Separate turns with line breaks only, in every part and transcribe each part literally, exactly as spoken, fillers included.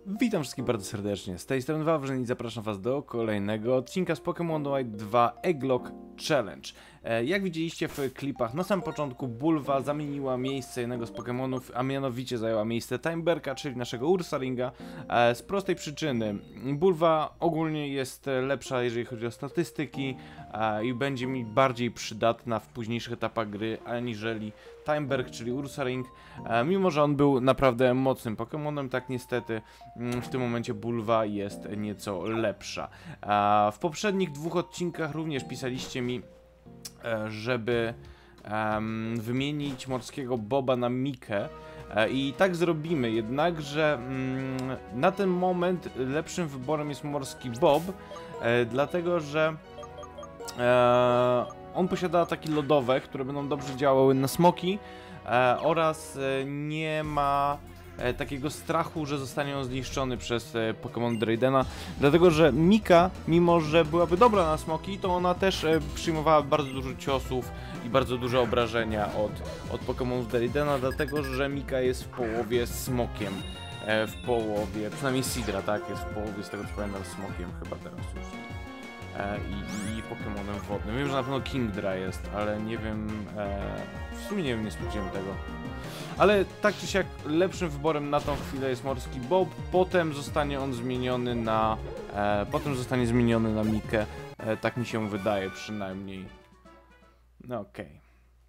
Witam wszystkich bardzo serdecznie, z tej strony Wawrzyn i zapraszam was do kolejnego odcinka z Pokémon White dwa Egglocke Challenge. E, jak widzieliście w klipach, na samym początku Bulwa zamieniła miejsce jednego z Pokémonów, a mianowicie zajęła miejsce Timeberka, czyli naszego Ursaringa, e, z prostej przyczyny. Bulwa ogólnie jest lepsza, jeżeli chodzi o statystyki e, i będzie mi bardziej przydatna w późniejszych etapach gry, aniżeli Timeberk, czyli Ursaring, e, mimo że on był naprawdę mocnym Pokémonem, tak niestety w tym momencie Bulwa jest nieco lepsza. E, w poprzednich dwóch odcinkach również pisaliście mi, e, żeby e, wymienić morskiego Boba na Mikę. E, I tak zrobimy, jednakże mm, na ten moment lepszym wyborem jest morski Bob, e, dlatego że e, on posiada ataki lodowe, które będą dobrze działały na smoki e, oraz e, nie ma e, takiego strachu, że zostanie on zniszczony przez e, Pokémon Draydena, dlatego że Mika, mimo że byłaby dobra na smoki, to ona też e, przyjmowała bardzo dużo ciosów i bardzo duże obrażenia od, od Pokémonów Draydena, dlatego że Mika jest w połowie smokiem, e, w połowie, przynajmniej Sidra, tak, jest w połowie, z tego co pamiętam, smokiem chyba teraz już. I, i Pokemonem wodnym. Wiem, że na pewno Kingdra jest, ale nie wiem, e, w sumie nie wiem, nie sprawdziłem tego. Ale tak czy siak lepszym wyborem na tą chwilę jest morski Bob, potem zostanie on zmieniony na, e, potem zostanie zmieniony na Mikę, e, tak mi się wydaje przynajmniej. No okej.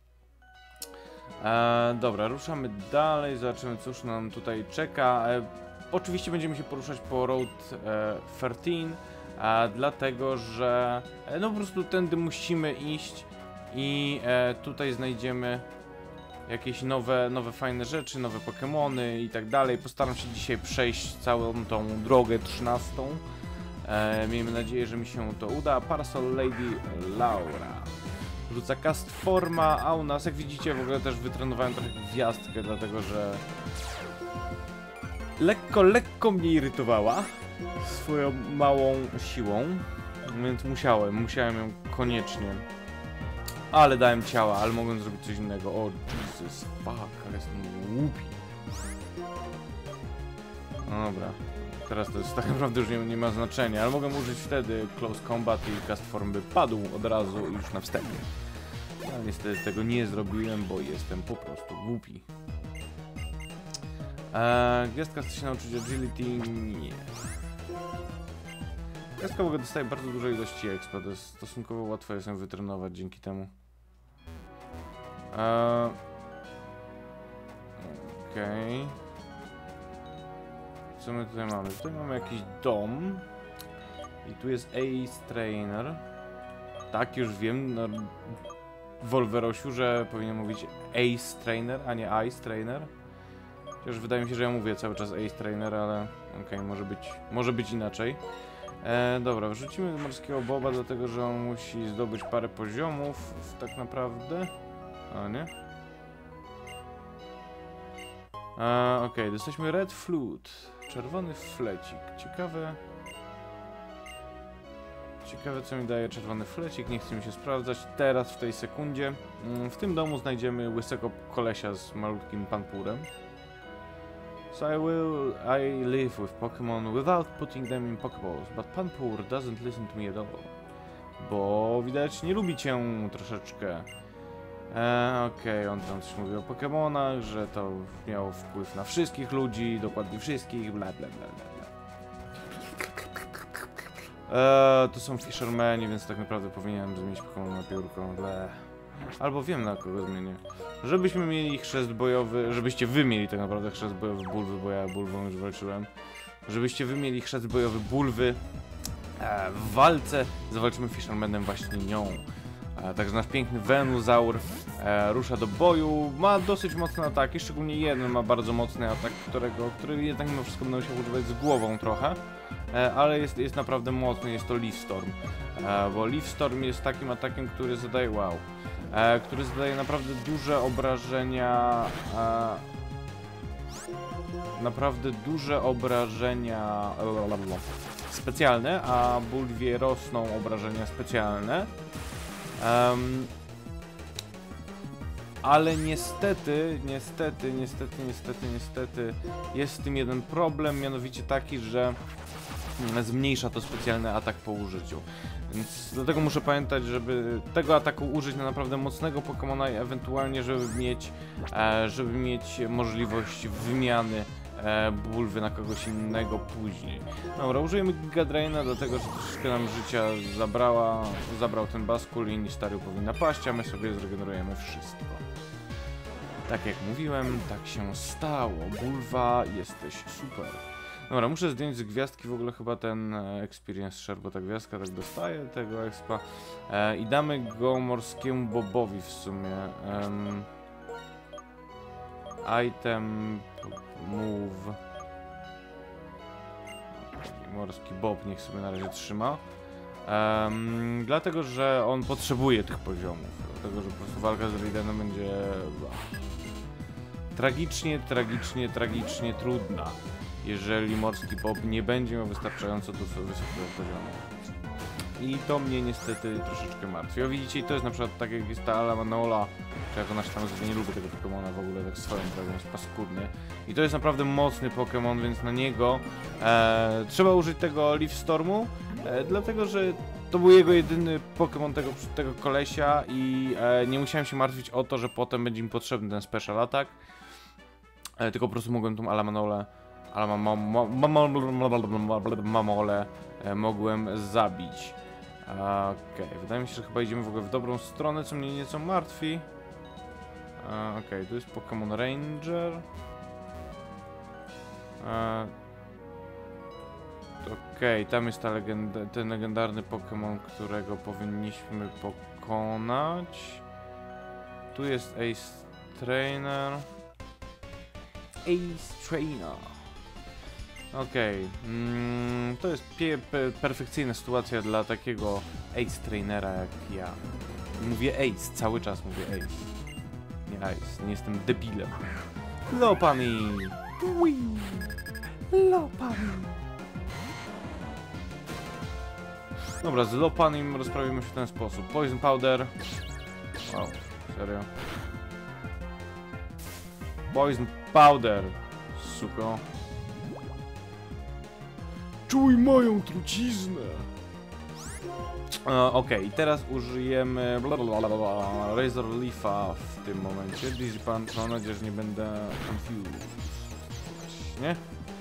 Okay. Dobra, ruszamy dalej, zobaczymy cóż nam tutaj czeka. E, oczywiście będziemy się poruszać po Road e, trzynaście. A dlatego, że e, no po prostu tędy musimy iść i e, tutaj znajdziemy jakieś nowe, nowe fajne rzeczy, nowe Pokémony i tak dalej. Postaram się dzisiaj przejść całą tą drogę trzynastą. E, miejmy nadzieję, że mi się to uda. Parasol Lady Laura rzuca Cast Forma, a u nas, jak widzicie, w ogóle też wytrenowałem trochę gwiazdkę, dlatego że lekko, lekko mnie irytowała swoją małą siłą, więc musiałem, musiałem ją koniecznie. Ale dałem ciała, ale mogłem zrobić coś innego. O Jesus, fuck, ale jestem głupi. No dobra, teraz to jest tak naprawdę już nie, nie ma znaczenia, ale mogłem użyć wtedy Close Combat i Cast Form by padł od razu już na wstępie. Ale niestety tego nie zrobiłem, bo jestem po prostu głupi. Eee, gwiazdka chce się nauczyć Agility? Nie. Gwiazdka w ogóle dostaje bardzo dużej ilości expa, to jest stosunkowo łatwo jest ją wytrenować dzięki temu. Eee, Okej. Okay. Co my tutaj mamy? Tutaj mamy jakiś dom. I tu jest Ace Trainer. Tak, już wiem, no, Wolverosiu, że powinien mówić Ace Trainer, a nie Ice Trainer. Chociaż wydaje mi się, że ja mówię cały czas Ace Trainer, ale okej, okay, może być, może być inaczej. E, dobra, wrzucimy morskiego Boba, dlatego że on musi zdobyć parę poziomów, tak naprawdę. A nie? E, Okej, okay, dostaliśmy Red Flute, czerwony flecik. Ciekawe... Ciekawe, co mi daje czerwony flecik, nie chce mi się sprawdzać teraz, w tej sekundzie. W tym domu znajdziemy łysego kolesia z malutkim panpurem. So I will, I live with Pokemon without putting them in Pokeballs, but Panpour doesn't listen to me at all. Bo widać nie lubi cię troszeczkę. Eee, Okej, okay, on tam coś mówi o Pokemonach, że to miało wpływ na wszystkich ludzi, dokładnie wszystkich, bla bla bla bla. Eee, to są Fishermani, więc tak naprawdę powinienem zmienić Pokemon na piórko. Ble. Albo wiem, na kogo zmienię. Żebyśmy mieli chrzest bojowy, żebyście wy mieli tak naprawdę chrzest bojowy Bulwy, bo ja Bulwą już walczyłem. Żebyście wy mieli chrzest bojowy Bulwy e, w walce, zawalczymy Fishermanem właśnie nią. E, także nasz piękny Venusaur e, rusza do boju, ma dosyć mocne ataki, szczególnie jeden ma bardzo mocny atak, którego, który jednak mimo wszystko będę musiał używać z głową trochę. E, ale jest, jest naprawdę mocny, jest to Leaf Storm. E, bo Leaf Storm jest takim atakiem, który zadaje, wow, e, który zadaje naprawdę duże obrażenia, e, naprawdę duże obrażenia lalalala, specjalne, a Bulwie rosną obrażenia specjalne. Um, ale niestety, niestety, niestety, niestety, niestety jest z tym jeden problem, mianowicie taki, że zmniejsza to specjalny atak po użyciu. Więc dlatego muszę pamiętać, żeby tego ataku użyć na naprawdę mocnego Pokemona i ewentualnie, żeby mieć, e, żeby mieć możliwość wymiany e, bulwy na kogoś innego później. Dobra, użyjemy Giga Draina, dlatego że troszeczkę nam życia zabrała, zabrał ten Basculin i stary powinna paść, a my sobie zregenerujemy wszystko. Tak jak mówiłem, tak się stało. Bulwa, jesteś super. Dobra, muszę zdjąć z gwiazdki w ogóle chyba ten e, Experience Share, bo ta gwiazdka tak dostaje tego expa. E, I damy go morskiemu Bobowi w sumie. Um, item, move. Morski Bob niech sobie na razie trzyma. Um, dlatego, że on potrzebuje tych poziomów. Dlatego, że po prostu walka z Raidenem będzie tragicznie, tragicznie, tragicznie trudna, jeżeli Morski Bob nie będzie miał wystarczająco dużo wysokiego poziomu. I to mnie niestety troszeczkę martwi. O, widzicie, i to jest na przykład tak jak jest ta Alamanola, czy jak ona się tam nazywa, nie lubię tego Pokemona w ogóle, tak swoją drogą, jest paskudny. I to jest naprawdę mocny Pokemon, więc na niego e, trzeba użyć tego Leaf Stormu, e, dlatego że to był jego jedyny Pokemon tego, tego kolesia i e, nie musiałem się martwić o to, że potem będzie mi potrzebny ten Special Attack, e, tylko po prostu mogłem tą Alamanolę ale mamole mogłem zabić. Okej, okay. Wydaje mi się, że chyba idziemy w ogóle w dobrą stronę, co mnie nieco martwi. Okej, okay. Tu jest Pokémon Ranger. Okej, okay. Tam jest ta legenda, ten legendarny Pokémon, którego powinniśmy pokonać. Tu jest Ace Trainer. Ace Trainer. Okej, okay. mm, to jest pie pe perfekcyjna sytuacja dla takiego Ace Trainera jak ja. Mówię Ace, cały czas mówię Ace. Nie Ace, nie jestem debilem. Lopami! Lopami! Dobra, z Lopanim rozprawimy się w ten sposób. Poison Powder. Wow, serio? Poison Powder, suko. Czuj moją truciznę! E, Okej, okay. Teraz użyjemy blablabla, Razor Leafa w tym momencie. Dizzy Punch, mam nadzieję, że nie będę confused. Nie?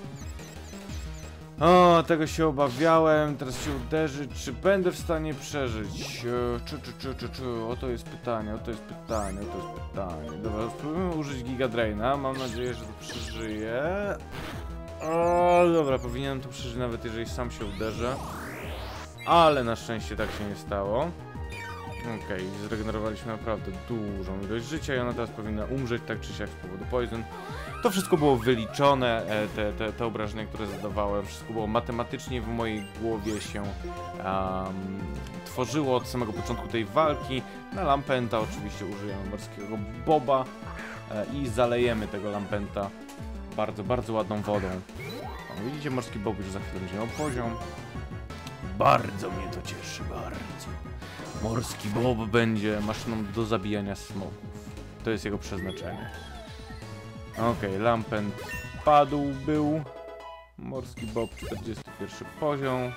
O, tego się obawiałem, teraz się uderzy, czy będę w stanie przeżyć? E, czy, czy, czy, czy, czy, oto jest pytanie, oto jest pytanie, oto jest pytanie. Dobra, spróbujmy użyć Giga Draina, mam nadzieję, że to przeżyje. O, dobra, powinienem to przeżyć nawet jeżeli sam się uderzę. Ale na szczęście tak się nie stało. Okej, okay, zregenerowaliśmy naprawdę dużą ilość życia i ona teraz powinna umrzeć tak czy siak z powodu poison. To wszystko było wyliczone, te, te, te obrażenia, które zadawałem, wszystko było matematycznie w mojej głowie się um, tworzyło od samego początku tej walki. Na Lampenta oczywiście użyjemy morskiego Boba e, i zalejemy tego Lampenta bardzo, bardzo ładną wodą. O, widzicie, morski Bob już za chwilę będzie miał poziom. Bardzo mnie to cieszy, bardzo. Morski Bob będzie maszyną do zabijania smoków. To jest jego przeznaczenie. Okej, okay, Lampent padł, był. Morski Bob, czterdziesty pierwszy poziom.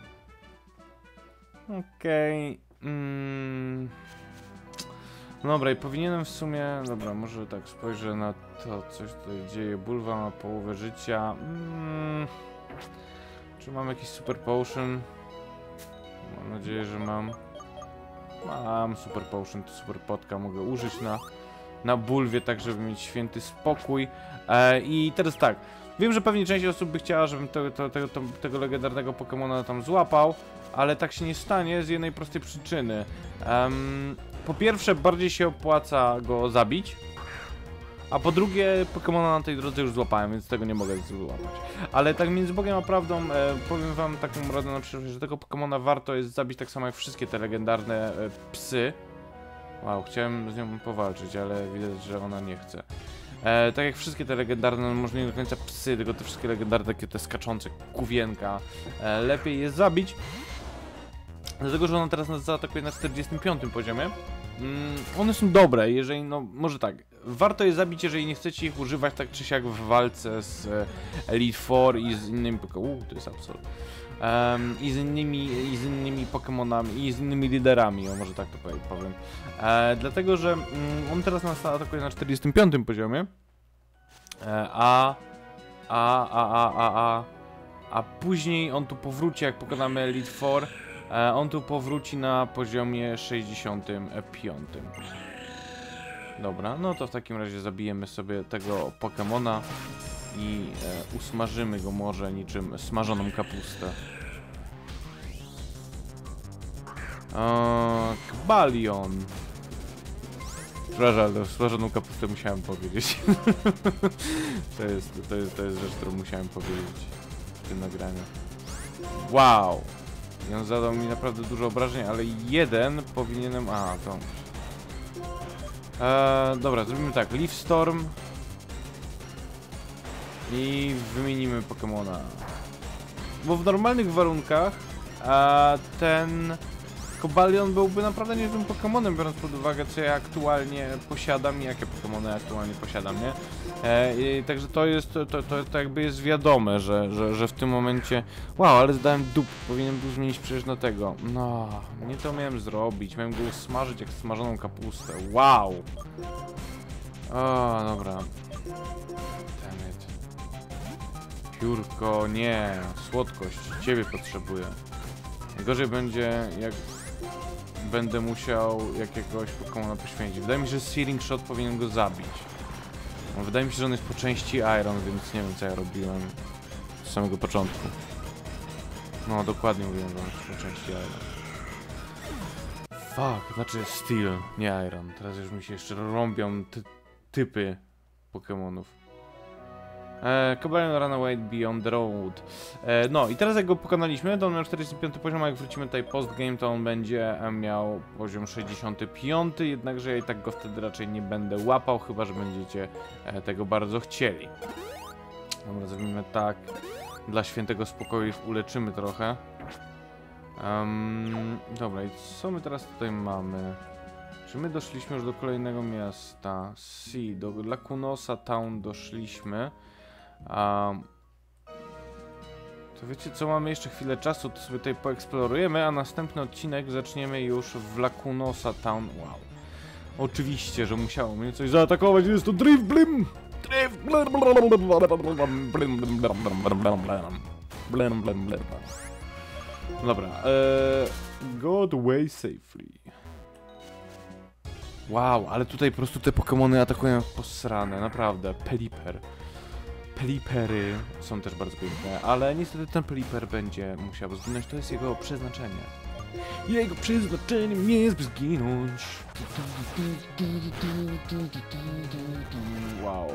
Okej. Okay. Mm. Dobra, i powinienem w sumie... Dobra, może tak spojrzę na to, coś tutaj dzieje. Bulwa ma połowę życia. Mm. Czy mam jakiś super potion? Mam nadzieję, że mam. Mam super potion, to super potka mogę użyć na, na bulwie, tak żeby mieć święty spokój. E, I teraz tak, wiem, że pewnie część osób by chciała, żebym to, to, tego, to, tego legendarnego Pokemona tam złapał, ale tak się nie stanie z jednej prostej przyczyny. Um, po pierwsze, bardziej się opłaca go zabić, a po drugie, Pokemona na tej drodze już złapałem, więc tego nie mogę złapać. Ale tak między Bogiem a prawdą, e, powiem wam taką radę na przyszłość, że tego Pokemona warto jest zabić tak samo jak wszystkie te legendarne e, psy. Wow, chciałem z nią powalczyć, ale widać, że ona nie chce. E, tak jak wszystkie te legendarne, no może nie do końca psy, tylko te wszystkie legendarne, takie te skaczące kuwienka, e, lepiej je zabić. Dlatego, że ona teraz nas zaatakuje na czterdziestym piątym poziomie. Mm, one są dobre, jeżeli, no, może tak, warto je zabić, jeżeli nie chcecie ich używać tak czy siak w walce z e, Elite Four i z innymi, uuu, to jest Absol, um, i z innymi, i z innymi Pokemonami, i z innymi liderami, o może tak to powiem, e, dlatego, że mm, on teraz nas atakuje na czterdziestym piątym poziomie, e, a, a, a, a, a, a, a później on tu powróci, jak pokonamy Elite Four. E, on tu powróci na poziomie sześćdziesiątym piątym. Dobra, no to w takim razie zabijemy sobie tego Pokemona i e, usmażymy go może niczym smażoną kapustę. Eee, Kbalion. Przepraszam, ale smażoną kapustę musiałem powiedzieć. to, jest, to, jest, to jest rzecz, którą musiałem powiedzieć w tym nagraniu. Wow! I on zadał mi naprawdę dużo obrażeń, ale jeden powinienem... A, to... Eee, dobra, zrobimy tak. Leaf Storm. I wymienimy Pokemona. Bo w normalnych warunkach e, ten Cobalion byłby naprawdę niezłym Pokemonem, biorąc pod uwagę, co ja aktualnie posiadam i jakie Pokemony aktualnie posiadam, nie? E, i, także to jest, to, to, to, to jakby jest wiadome, że, że, że w tym momencie... Wow, ale zdałem dup, powinien był zmienić przecież na tego. No, nie to miałem zrobić, miałem go smażyć jak smażoną kapustę. Wow! O, dobra. Dammit. Piórko, nie, słodkość, ciebie potrzebuję. Najgorzej będzie, jak będę musiał jakiegoś Pokemona poświęcić. Wydaje mi się, że Searing Shot powinien go zabić. No, wydaje mi się, że on jest po części Iron, więc nie wiem, co ja robiłem z samego początku. No, dokładnie mówiłem, że on jest po części Iron. Fuck, znaczy Steel, nie Iron. Teraz już mi się jeszcze rąbią ty typy Pokemonów. E, Cobalion Runaway Beyond the Road. E, no i teraz jak go pokonaliśmy, to on miał czterdziesty piąty poziom, a jak wrócimy tutaj postgame, to on będzie miał poziom sześćdziesiąty piąty, jednakże ja i tak go wtedy raczej nie będę łapał, chyba że będziecie e, tego bardzo chcieli. Dobra, zrobimy tak. Dla świętego spokoju uleczymy trochę. Um, dobra, i co my teraz tutaj mamy? Czy my doszliśmy już do kolejnego miasta? Si, do Lacunosa Town doszliśmy. Um, to wiecie co, mamy jeszcze chwilę czasu, to sobie tutaj poeksplorujemy, a następny odcinek zaczniemy już w Lacunosa Town. Wow. Oczywiście, że musiało mnie coś zaatakować, jest to Drift Blim! Drift Blim! Blim, blim, blim. Dobra, eee, got away safely. Wow, ale tutaj po prostu te Pokemony atakują posrane, naprawdę. Pelipper. Pelipery są też bardzo piękne, ale niestety ten Pelipper będzie musiał zginąć, to jest jego przeznaczenie. Jego przeznaczeniem jest, by zginąć. Wow.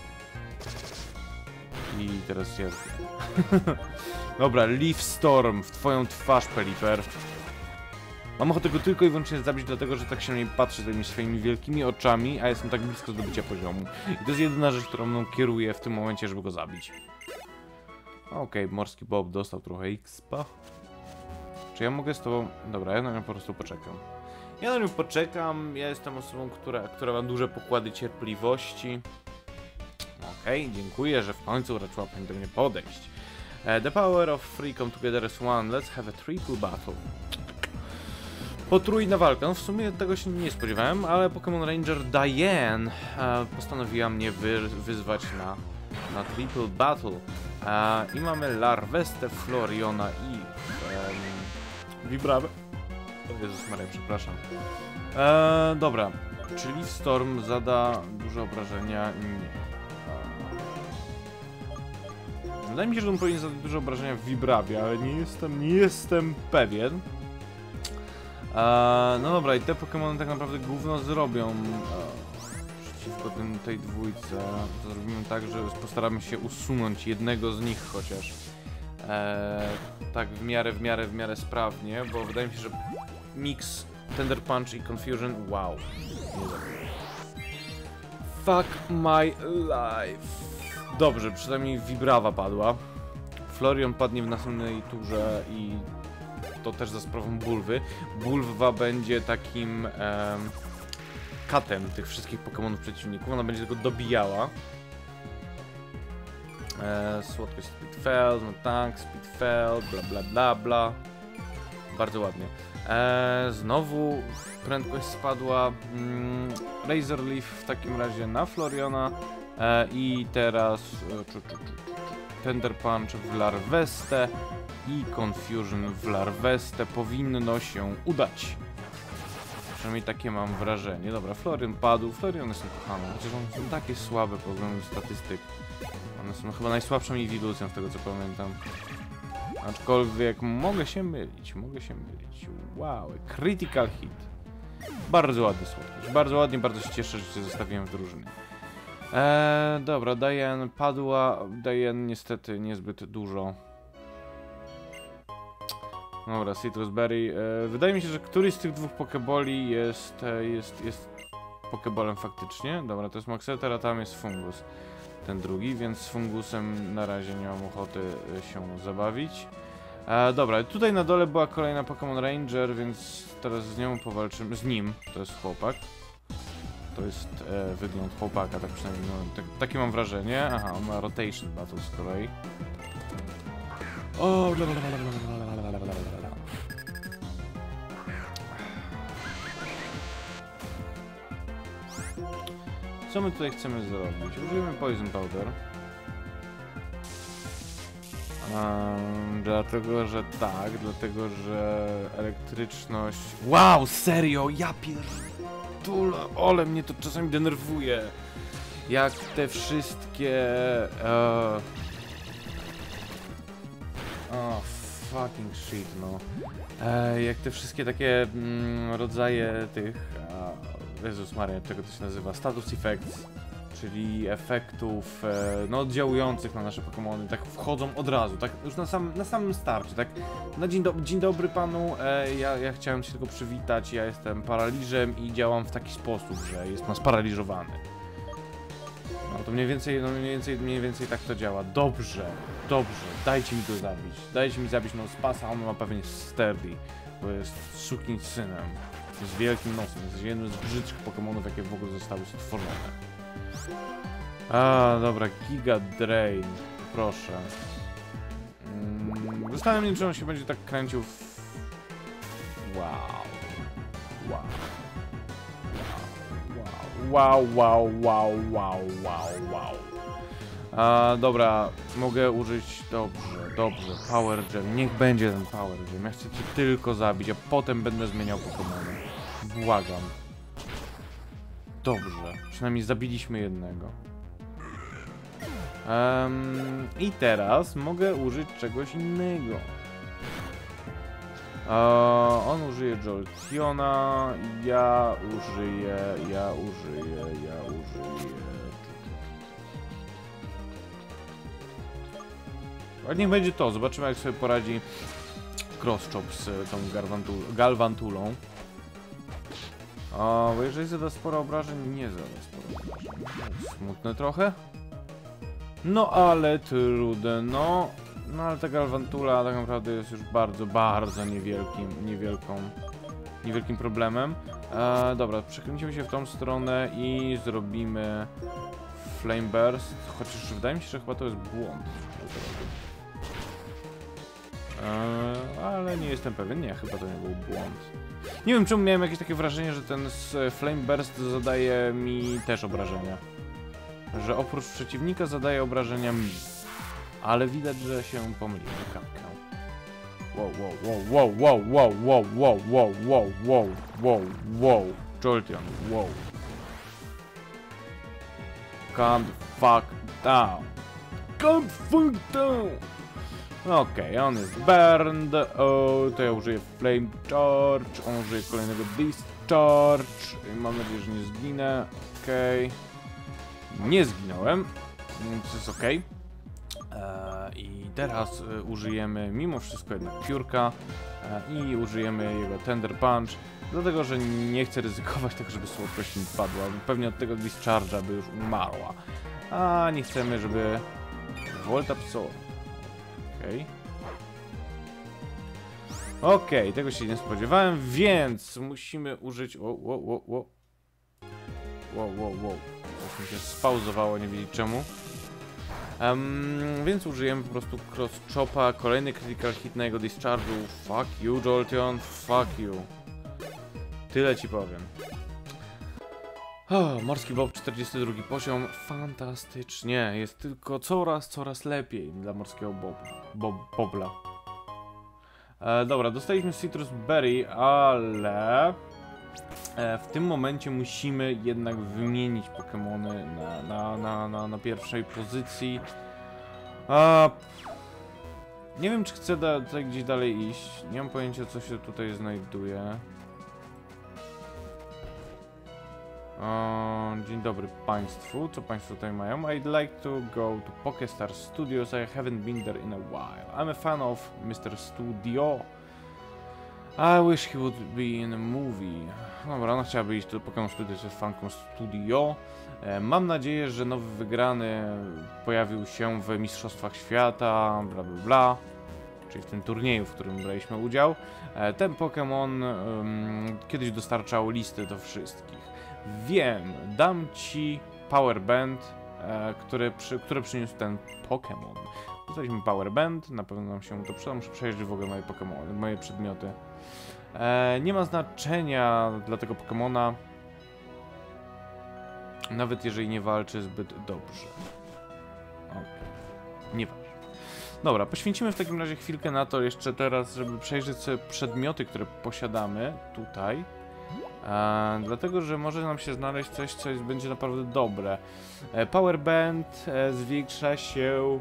I teraz jest. Dobra, Leaf Storm w twoją twarz, Pelipper. Mam ochotę go tylko i wyłącznie zabić, dlatego że tak się na mnie patrzy tymi swoimi wielkimi oczami, a jestem tak blisko zdobycia poziomu. I to jest jedyna rzecz, którą mną kieruje w tym momencie, żeby go zabić. Okej, okay, Morski Bob dostał trochę expa. Czy ja mogę z tobą... Dobra, ja na nią po prostu poczekam. Ja na nią poczekam, ja jestem osobą, która, która ma duże pokłady cierpliwości. Okej, okay, dziękuję, że w końcu raczyła pani do mnie podejść. Uh, the power of three come together as one, let's have a triple battle. Potrójna walka, no w sumie tego się nie spodziewałem, ale Pokémon Ranger Diane e, postanowiła mnie wy, wyzwać na, na Triple Battle. E, I mamy Larvestę, Floriona i e, Vibrawę. O Jezus Maria, przepraszam. E, dobra, czyli Storm zada duże obrażenia? Nie. Wydaje mi się, że on powinien zadać duże obrażenia w Vibrawie, ale nie jestem, nie jestem pewien. Eee, no dobra, i te Pokemony tak naprawdę gówno zrobią eee, przeciwko tym, tej dwójce. To zrobimy tak, że postaramy się usunąć jednego z nich chociaż. Eee, tak w miarę, w miarę, w miarę sprawnie, bo wydaje mi się, że mix Tender Punch i Confusion, wow. Fuck my life. Dobrze, przynajmniej Vibrawa padła. Florion padnie w następnej turze i to też za sprawą Bulwy. Bulwa będzie takim... Um, katem tych wszystkich Pokemonów przeciwników. Ona będzie tylko dobijała. Eee, słodkość Speedfeld, no tak, Speedfeld, bla bla bla bla. Bardzo ładnie. Eee, znowu prędkość spadła. Mm, Razor Leaf w takim razie na Floriana. Eee, I teraz e, czu, czu, czu, czu, Tender Punch w Larvestę i Confusion w Larvestę powinno się udać. Przynajmniej takie mam wrażenie. Dobra, Florian padł. Floriany są kochane, chociaż one są takie słabe pod względem statystyk. One są chyba najsłabszą inwiducją z tego co pamiętam. Aczkolwiek mogę się mylić, mogę się mylić. Wow, critical hit. Bardzo ładny słodkość. Bardzo ładnie, bardzo się cieszę, że cię zostawiłem w drużynie. Eee, dobra, Diane padła. Diane niestety niezbyt dużo. Dobra, Citrus Berry. E, wydaje mi się, że któryś z tych dwóch pokeboli jest, e, jest, jest pokebolem faktycznie. Dobra, to jest Maxeter, a tam jest Fungus. Ten drugi, więc z Fungusem na razie nie mam ochoty się zabawić. E, dobra, tutaj na dole była kolejna Pokémon Ranger, więc teraz z nią powalczymy. Z nim, to jest chłopak. To jest e, wygląd chłopaka, tak przynajmniej, no, tak, takie mam wrażenie. Aha, on ma Rotation Battle z kolei. O, co my tutaj chcemy zrobić? Użyjemy Poison Powder. Um, dlatego, że tak, dlatego, że elektryczność... Wow, serio, ja pierdolę, ole mnie to czasami denerwuje. Jak te wszystkie... Uh... Oh, fucking shit, no. E, jak te wszystkie takie mm, rodzaje tych... Uh, Jezus Maria, czego to się nazywa? Status effects, czyli efektów e, no, oddziałujących na nasze Pokemony, tak wchodzą od razu, tak już na, sam, na samym starcie, tak na dzień, do, dzień dobry panu, e, ja, ja chciałem się tylko przywitać, ja jestem paraliżem i działam w taki sposób, że jest pan sparaliżowany. No to mniej więcej, no mniej więcej, mniej więcej tak to działa. Dobrze, dobrze, dajcie mi to zabić, dajcie mi zabić no Spasa, on ma pewnie Sturdy, bo jest sukin synem. Z wielkim nosem, jest jednym z brzydszych Pokemonów, jakie w ogóle zostały stworzone. A, dobra, Giga Drain, proszę. Mm, zastanawiam się, czy on się będzie tak kręcił w... Wow. Wow. Wow, wow, wow, wow, wow, wow. A, dobra, mogę użyć... Dobrze, dobrze, Power Gem, niech będzie ten Power Gem. Ja chcę cię tylko zabić, a potem będę zmieniał Pokemony. Błagam. Dobrze, przynajmniej zabiliśmy jednego. Um, I teraz mogę użyć czegoś innego. Uh, on użyje Joltiona, ja użyję, ja użyję, ja użyję... Ale niech będzie to, zobaczymy jak sobie poradzi Crosschop z tą Galvantulą. O, bo jeżeli zada sporo obrażeń, nie zada sporo obrażeń. Smutne trochę. No ale trudno. No ale ta Galvantula tak naprawdę jest już bardzo, bardzo niewielkim, niewielką, niewielkim problemem. E, dobra, przekręcimy się w tą stronę i zrobimy Flame Burst. Chociaż wydaje mi się, że chyba to jest błąd. E, ale nie jestem pewien. Nie, chyba to nie był błąd. Nie wiem czemu miałem jakieś takie wrażenie, że ten Flame Burst zadaje mi też obrażenia. Że oprócz przeciwnika zadaje obrażenia mi. Ale widać, że się pomyliłem. Kapkę. Wow, wow, wow, wow, wow, wow, wow, wow, wow, wow, wow, wow. Jolteon, wow. Calm the fuck down. Calm the fuck down. Okej, okay, on jest burned. O, to ja użyję Flame Charge. On użyje kolejnego Beast Charge. Mam nadzieję, że nie zginę. Okej. Okay. Nie zginąłem, więc jest okej. Okay. I teraz y, użyjemy mimo wszystko jednak piórka y, i użyjemy jego Tender Punch, dlatego że nie chcę ryzykować tego, żeby słodkość mi padła. Pewnie od tego Discharge'a by już umarła. A nie chcemy, żeby Volt Absorb. Okej. Okay. Okej, okay, tego się nie spodziewałem, więc musimy użyć... O, o, o, o. wow, wow, wow. Coś mi się spauzowało, nie wiedzieć czemu. Um, więc użyjemy po prostu Cross Chopa, kolejny Critical Hit na jego discharge'u. Fuck you, Jolteon, fuck you. Tyle ci powiem. Oh, Morski Bob, czterdziesty drugi poziom, fantastycznie, jest tylko coraz, coraz lepiej dla Morskiego Bob, Bob, Bobla. E, dobra, dostaliśmy Citrus Berry, ale e, w tym momencie musimy jednak wymienić Pokemony na, na, na, na, na pierwszej pozycji. A, nie wiem, czy chcę da, tutaj gdzieś dalej iść, nie mam pojęcia, co się tutaj znajduje. Uh, dzień dobry Państwu, co Państwo tutaj mają? I'd like to go to PokeStar Studios, I haven't been there in a while. I'm a fan of mister Studio. I wish he would be in a movie. Dobra, ona chciałaby iść do Pokémon Studios, jest fanką Studio. E, mam nadzieję, że nowy wygrany pojawił się w Mistrzostwach Świata, bla bla bla. Czyli w tym turnieju, w którym braliśmy udział. E, ten Pokémon um, kiedyś dostarczał listy do wszystkich. Wiem, dam ci Power Band, e, który, przy, który przyniósł ten Pokémon. Dostaliśmy Power Band, na pewno nam się to przyda, muszę przejrzeć w ogóle moje Pokémony, moje przedmioty. E, nie ma znaczenia dla tego Pokémona, nawet jeżeli nie walczy zbyt dobrze. Okej, nieważne. Dobra, poświęcimy w takim razie chwilkę na to jeszcze teraz, żeby przejrzeć sobie przedmioty, które posiadamy tutaj. E, dlatego, że może nam się znaleźć coś, co jest, będzie naprawdę dobre. E, Power Band e, zwiększa się...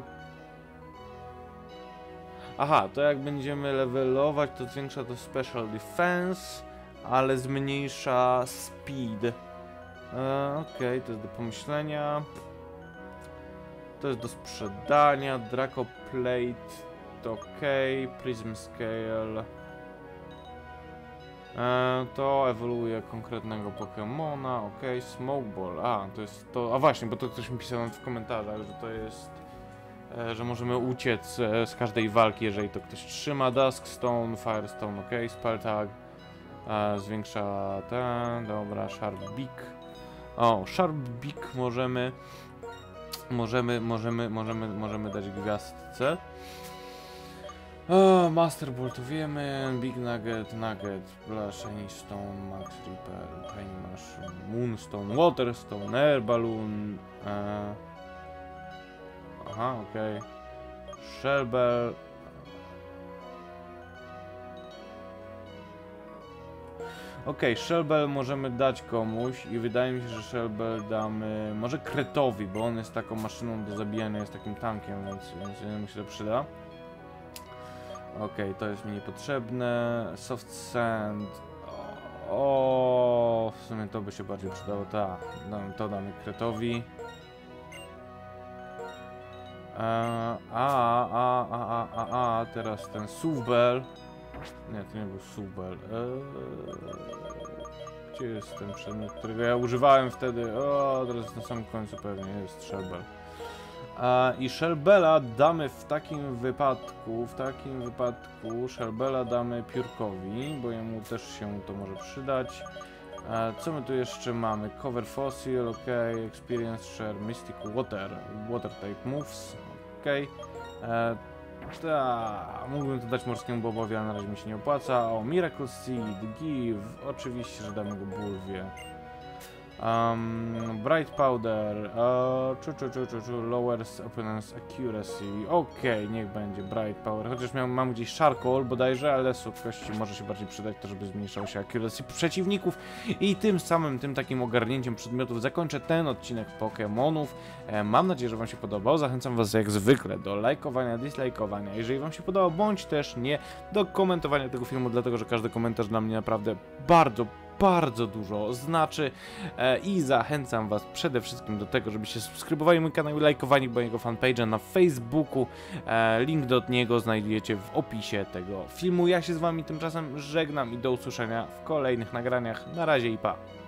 Aha, to jak będziemy levelować, to zwiększa to Special Defense, ale zmniejsza Speed. E, Okej, okay, to jest do pomyślenia. To jest do sprzedania. Draco Plate to ok. Prism Scale. E, to ewoluuje konkretnego Pokemona, ok, Smokeball, a to jest to, a właśnie, bo to ktoś mi pisał w komentarzach, że to jest, e, że możemy uciec e, z każdej walki, jeżeli to ktoś trzyma. Duskstone, Firestone, ok, Spell Tag, e, zwiększa ten, dobra, Sharp Beak, o, Sharp Beak możemy, możemy, możemy, możemy, możemy dać gwiazdce. O, Master Ball to wiemy, Big Nugget, Nugget, Shiny Stone, Max Reaper, Tiny Mushroom, Moonstone, Waterstone, Air Balloon, e... aha, okej, okay. Shellbell, okej, okay, Shellbell możemy dać komuś i wydaje mi się, że Shellbell damy może Kretowi, bo on jest taką maszyną do zabijania, jest takim tankiem, więc, więc mu się to przyda. Okej, okay, to jest mi niepotrzebne. Soft Sand. O, w sumie to by się bardziej przydało. Tak, to damy Kretowi. A, a, a, a, a, a, teraz ten Suvbell. Nie, to nie był Suvbell. Eee, gdzie jest ten przedmiot, którego ja używałem wtedy? O, teraz na samym końcu pewnie jest Shellbell. A, I Shellbella damy w takim wypadku, w takim wypadku Shellbella damy Piórkowi, bo jemu też się to może przydać. A, co my tu jeszcze mamy? Cover Fossil, ok, Experience Share, Mystic Water, Water Type Moves, ok. Tak, mógłbym to dać Morskiemu Bobowi, ale na razie mi się nie opłaca. O, Miracle Seed, Give, oczywiście, że damy go Bulwie. Um, Bright Powder, uh, czu, czu, czu, czu, czu, lowers opponent's accuracy. Okej, okay, niech będzie Bright Power. Chociaż miał, mam gdzieś Charcoal bodajże, ale Sok Kości może się bardziej przydać to, żeby zmniejszało się accuracy przeciwników. I tym samym, tym takim ogarnięciem przedmiotów zakończę ten odcinek Pokémonów. E, mam nadzieję, że wam się podobał. Zachęcam was jak zwykle do lajkowania, dislajkowania. Jeżeli wam się podobał, bądź też nie, do komentowania tego filmu, dlatego że każdy komentarz dla mnie naprawdę bardzo bardzo dużo znaczy e, i zachęcam was przede wszystkim do tego, żebyście subskrybowali mój kanał i lajkowali mojego fanpage'a na Facebooku. E, link do niego znajdziecie w opisie tego filmu. Ja się z wami tymczasem żegnam i do usłyszenia w kolejnych nagraniach. Na razie i pa!